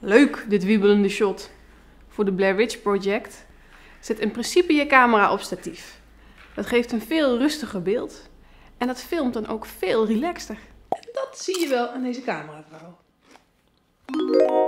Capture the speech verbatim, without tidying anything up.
Leuk, dit wiebelende shot. Voor de Blair Witch Project zet in principe je camera op statief. Dat geeft een veel rustiger beeld en dat filmt dan ook veel relaxter. En dat zie je wel aan deze cameravrouw.